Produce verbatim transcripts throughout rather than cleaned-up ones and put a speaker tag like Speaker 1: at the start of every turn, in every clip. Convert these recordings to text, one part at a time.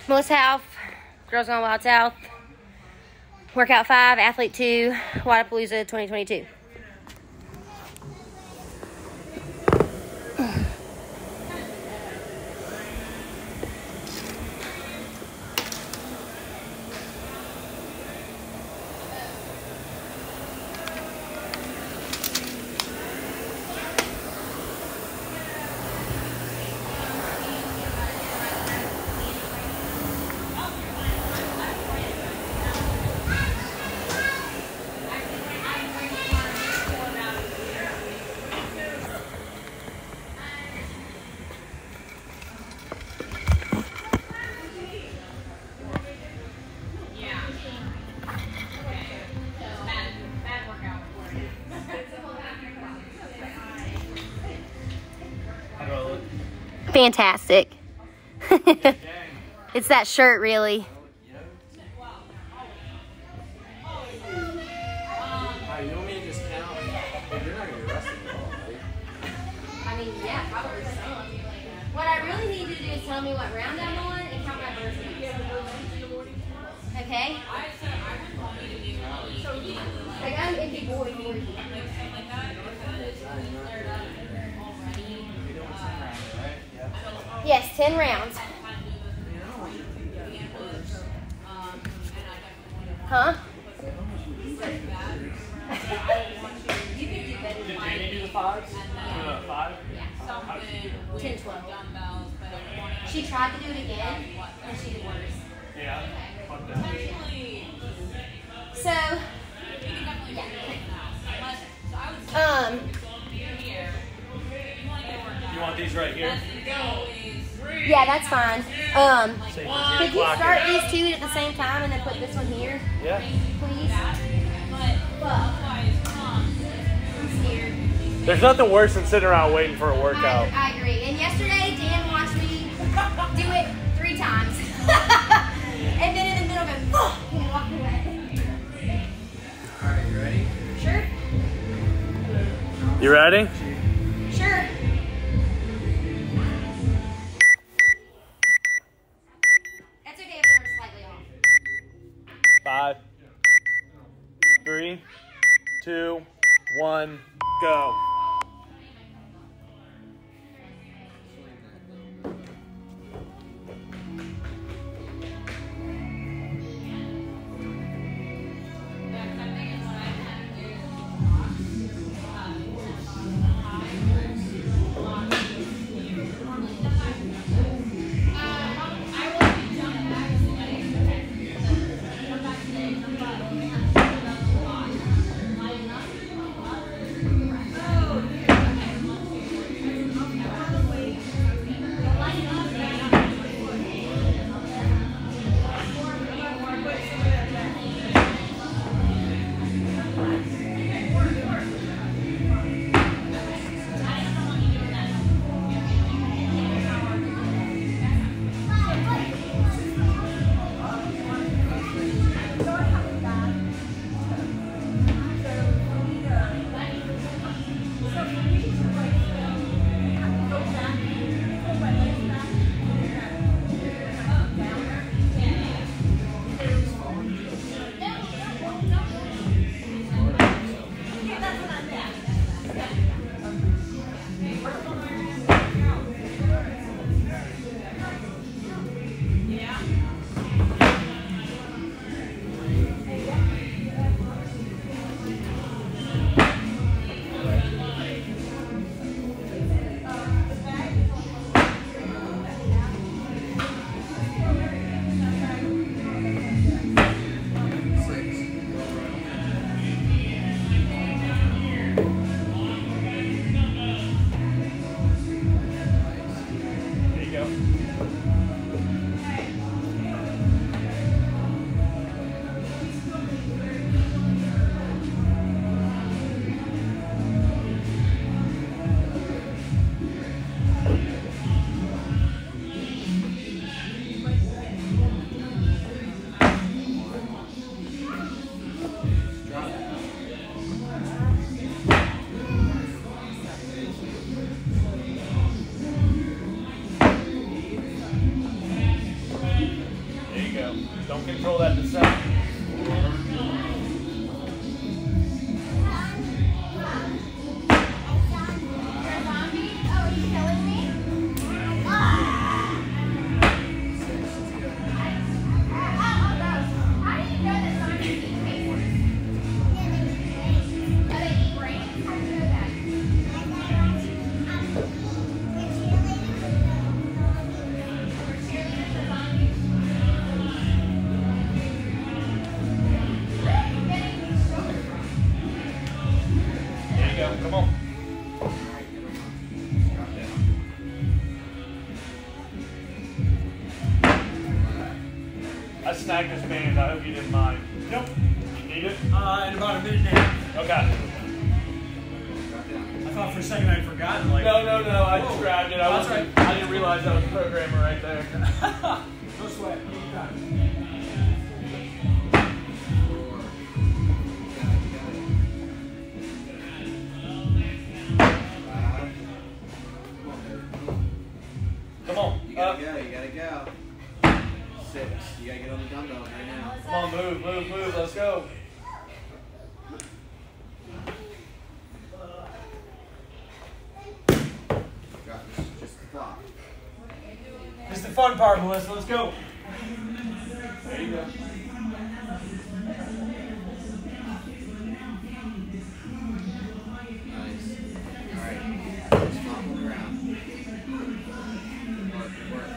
Speaker 1: Melissa Half, Girls Gone Wild South, Workout five, Athlete two, Wodapalooza twenty twenty-two. Fantastic. It's that shirt, really.
Speaker 2: I mean, yeah, probably some. What I really need you to do is tell me what round I'm on and count my birthdays. Okay? Like, I'm empty boy for you. Yes, ten rounds. Huh?
Speaker 3: Did Jamie do the fives? Uh, five?
Speaker 2: ten, twelve. She tried to do it again, and she did worse.
Speaker 3: Yeah.
Speaker 2: So, yeah. Um.
Speaker 3: You want these right here?
Speaker 2: Yeah, that's fine. Um,
Speaker 3: So you
Speaker 2: could you start these two at the same time and then put this one here,
Speaker 3: Yeah.
Speaker 2: please? I'm scared.
Speaker 3: There's nothing worse than sitting around waiting for a
Speaker 2: I,
Speaker 3: workout.
Speaker 2: I agree. And yesterday, Dan watched me do it three times. And then in the middle of it, oh, and walked away.
Speaker 4: All right, you ready?
Speaker 2: Sure?
Speaker 3: You ready?
Speaker 2: Sure. That's okay if they're slightly off.
Speaker 3: Five, three, two, one, go.
Speaker 5: Don't control that descent. Come on. I snagged this band. I hope you didn't mind.
Speaker 6: Nope.
Speaker 5: You need it?
Speaker 6: Uh, in about a minute and a half.
Speaker 5: Okay.
Speaker 6: I thought for a second I'd forgotten. Like,
Speaker 5: No, no, no. I just
Speaker 6: Whoa.
Speaker 5: grabbed it. I
Speaker 6: That's
Speaker 5: wasn't.
Speaker 6: right.
Speaker 5: I didn't realize that was a programmer right there.
Speaker 6: No sweat. You got it.
Speaker 5: Come on.
Speaker 4: You gotta
Speaker 5: Up.
Speaker 4: go, you gotta go. Six. You gotta get on the dumbbells right now.
Speaker 5: Come on, move, move, move. Let's go.
Speaker 4: Got this. Just flop.
Speaker 6: This is the fun part, Melissa. Let's go.
Speaker 5: There you go.
Speaker 4: Nice. Alright. Just flop on the ground. Work, work.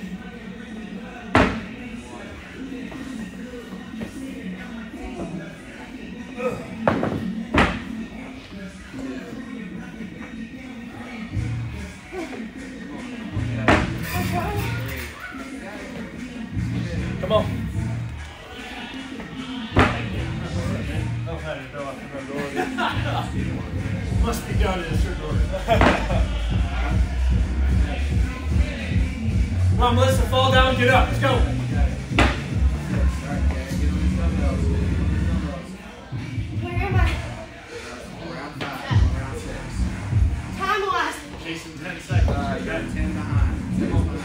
Speaker 5: Come on.
Speaker 6: Oh, I didn't know I forgot to go. Must be done in a certain order. Come on, Melissa. Fall down. Get up. Let's go.
Speaker 4: Alright, yeah, get on the dumbbells. Get on the dumbbells.
Speaker 2: Where am I?
Speaker 4: Round five, round six.
Speaker 2: Time lost.
Speaker 6: Jason, ten seconds.
Speaker 4: Uh, you got ten behind. Ten behind.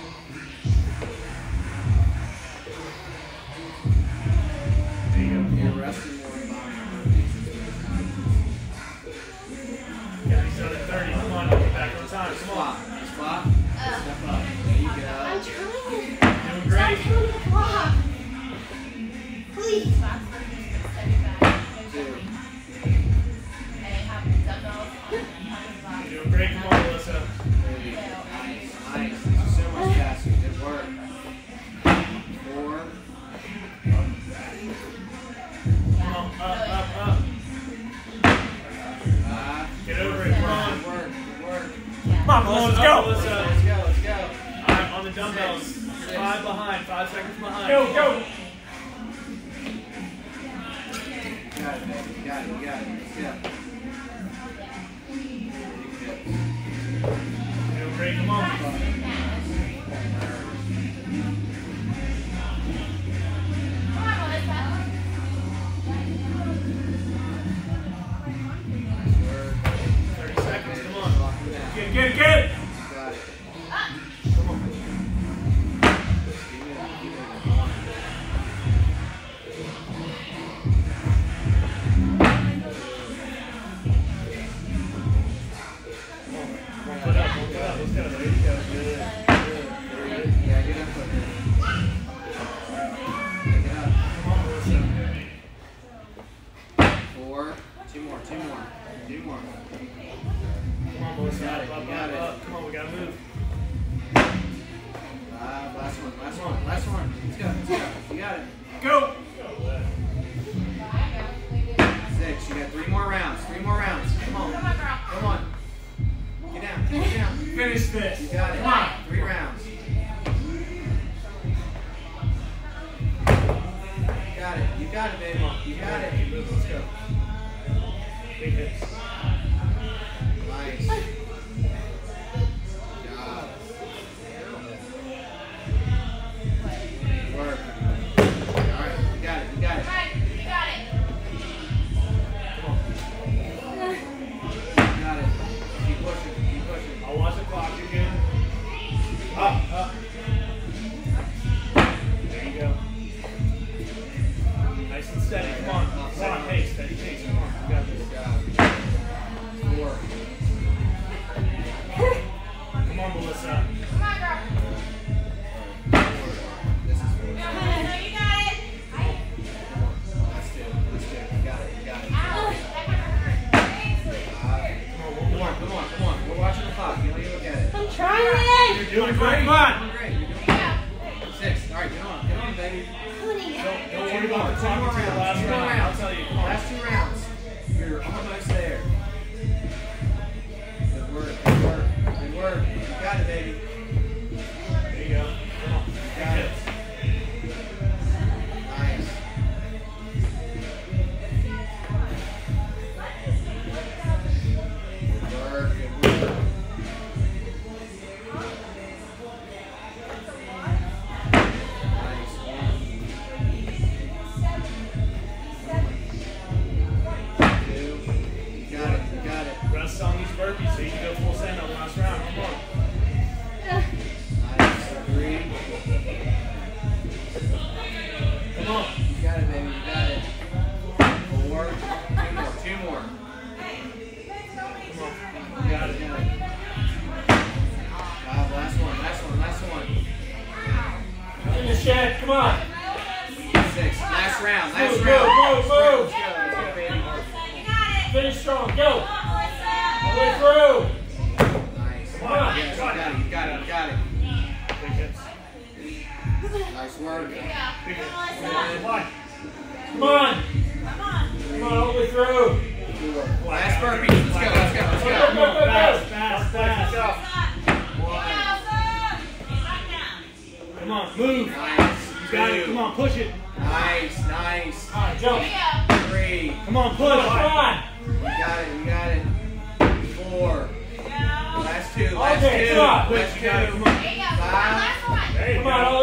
Speaker 6: There you go.
Speaker 4: You're resting more than behind.
Speaker 6: Yeah, he's done at thirty. Come on. Back on time.
Speaker 4: Just
Speaker 6: Come on.
Speaker 4: flop. Just flop. Step up. There you
Speaker 2: I'm
Speaker 4: go.
Speaker 2: trying.
Speaker 6: Doing
Speaker 2: Stop
Speaker 6: great.
Speaker 2: telling me to flop. Please.
Speaker 4: Two.
Speaker 6: You're doing great. Come on, Melissa.
Speaker 4: Three. Nice. Nice. This is so much faster. Good work. Four.
Speaker 6: Come on. Up, up, up.
Speaker 4: Five.
Speaker 6: Get over it. Come on.
Speaker 4: Good work. Good work.
Speaker 6: Come on, Melissa. Let's go.
Speaker 4: Let's go. Let's go. Let's go.
Speaker 6: All right, on the dumbbells. You're five behind. Five seconds behind.
Speaker 5: Go, go.
Speaker 4: You got it, baby. You got it. You got it. Let's go.
Speaker 6: Doing great. Come on. thirty seconds. Come on.
Speaker 4: Lock it down.
Speaker 6: Get it, get it, get it.
Speaker 4: You got it.
Speaker 6: Come on.
Speaker 4: Keep moving. Keep moving.
Speaker 6: Put up, put up. Let's go. There you go. Good. Good.
Speaker 4: Yeah, get up quicker. Yeah, get up.
Speaker 6: Come on, Melissa.
Speaker 4: Four. Two more. Two more. Two more.
Speaker 6: Come on, Melissa.
Speaker 4: Got
Speaker 6: Up,
Speaker 4: it,
Speaker 6: up,
Speaker 4: you got
Speaker 6: up,
Speaker 4: it.
Speaker 6: up. Come on, we gotta move.
Speaker 4: Five. Last one. Last one. Last one. Let's go. Let's go. You got it.
Speaker 6: Go.
Speaker 4: Six. You got three more rounds. Three more rounds. Come on. Come on. Get down. Get down.
Speaker 6: Finish this.
Speaker 4: You got it.
Speaker 6: Come on.
Speaker 4: Three rounds. You got it. You got it, baby. You got it.
Speaker 6: Let's go. Big hits.
Speaker 4: Nice. Job. Work. All right. You got it. You got it.
Speaker 6: Come on.
Speaker 4: You got it. Keep pushing. Keep pushing.
Speaker 6: I'll watch the clock again. Up, up. There you go.
Speaker 4: baby.
Speaker 2: Honey.
Speaker 6: Don't
Speaker 4: Two
Speaker 6: worry
Speaker 4: more,
Speaker 6: about
Speaker 4: two
Speaker 6: talking
Speaker 4: more
Speaker 6: to the
Speaker 4: rounds.
Speaker 6: last
Speaker 4: Two more
Speaker 6: round. I'll
Speaker 4: rounds.
Speaker 6: tell you. Come on.
Speaker 4: Last two rounds. You're almost there. Good work. Good work. Good work. You got it, baby.
Speaker 6: There you go. Come on.
Speaker 4: You got it. Nice. Good work. Good work.
Speaker 6: Rest on these burpees so you can go full send on the last round. Come on.
Speaker 4: Nice. Three.
Speaker 6: Come on.
Speaker 4: You got it, baby. You got it. Four. Two more. Two more.
Speaker 6: Come on. You got it.
Speaker 4: You got it. Five. Last one. Last one. Last one.
Speaker 6: Finish, Chad. Come on.
Speaker 4: Six. Last round. Last
Speaker 6: Move,
Speaker 4: round.
Speaker 6: move, move, move.
Speaker 4: Let's go. Let's go, baby.
Speaker 6: Finish strong. Go. All the way through.
Speaker 4: Nice.
Speaker 6: Come on.
Speaker 4: Yes, you got it. You got it. You got it.
Speaker 6: Big hits.
Speaker 4: Nice work.
Speaker 6: Big hits. Come on. Come on. Come on, all the way through.
Speaker 4: Last burpee. Let's go. Let's go. Let's
Speaker 6: Go,
Speaker 4: go.
Speaker 6: go, go, fast, fast, fast.
Speaker 4: One.
Speaker 6: Come on, move.
Speaker 4: Nice.
Speaker 6: You got it.
Speaker 4: Two.
Speaker 6: Come on, push it.
Speaker 4: Nice. Nice.
Speaker 6: All right, jump.
Speaker 4: Three.
Speaker 6: Come on, push. Come on.
Speaker 4: You got it. You got it. Four. Last two. Last
Speaker 6: Okay,
Speaker 4: two.
Speaker 6: come on.
Speaker 4: Last
Speaker 6: You got it.
Speaker 4: two.
Speaker 6: Come on.
Speaker 4: Five.
Speaker 6: Come on, all